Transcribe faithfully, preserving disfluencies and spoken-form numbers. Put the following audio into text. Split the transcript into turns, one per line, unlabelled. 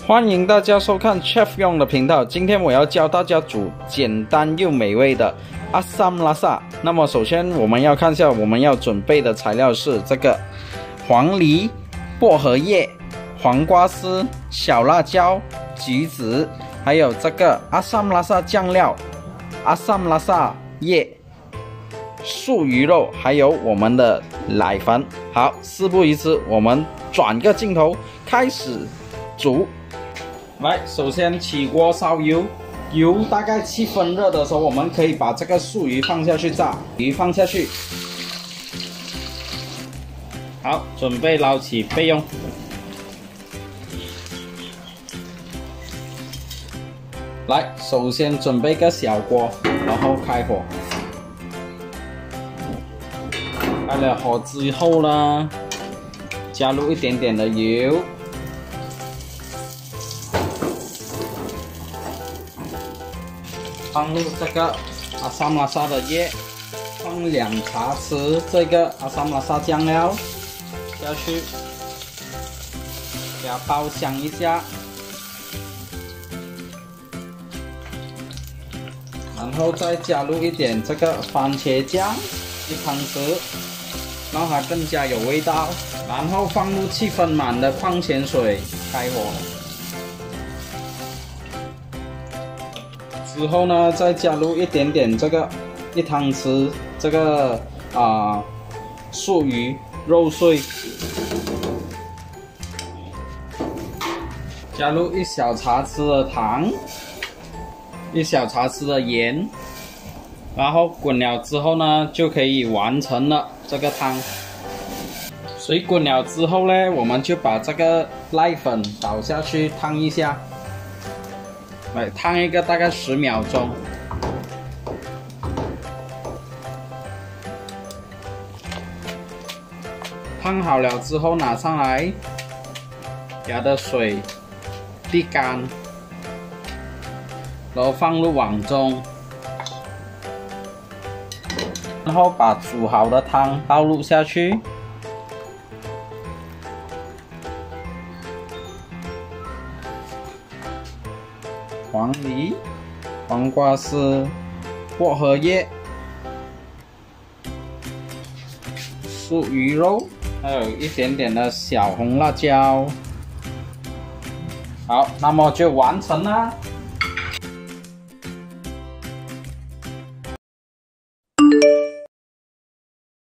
欢迎大家收看 Chef Yong 的频道。今天我要教大家煮简单又美味的 Asam Laksa。那么首先我们要看一下我们要准备的材料是这个黄梨、薄荷叶、黄瓜丝、小辣椒、橘子，还有这个 Asam Laksa 酱料、Asam Laksa 叶、素鱼肉，还有我们的奶粉。好，事不宜迟，我们转个镜头开始煮。来，首先起锅烧油，油大概七分热的时候，我们可以把这个素鱼放下去炸，鱼放下去。好，准备捞起备用。来，首先准备个小锅，然后开火。开了火之后呢，加入一点点的油。放入这个阿萨姆拉萨的叶，放两茶匙这个阿萨姆拉萨酱料下去，给它爆香一下，然后再加入一点这个番茄酱，一汤匙，让它更加有味道。然后放入七分满的矿泉水，开火。之后呢，再加入一点点这个一汤匙这个啊、呃、素鱼肉碎，加入一小茶匙的糖，一小茶匙的盐，然后滚了之后呢，就可以完成了这个汤。水滚了之后呢，我们就把这个濑粉倒下去烫一下。来烫一个大概十秒钟，烫好了之后拿上来，给它的水沥干，然后放入碗中，然后把煮好的汤倒入下去。黄梨、黄瓜丝、薄荷叶、素鱼肉，还有一点点的小红辣椒。好，那么就完成啦。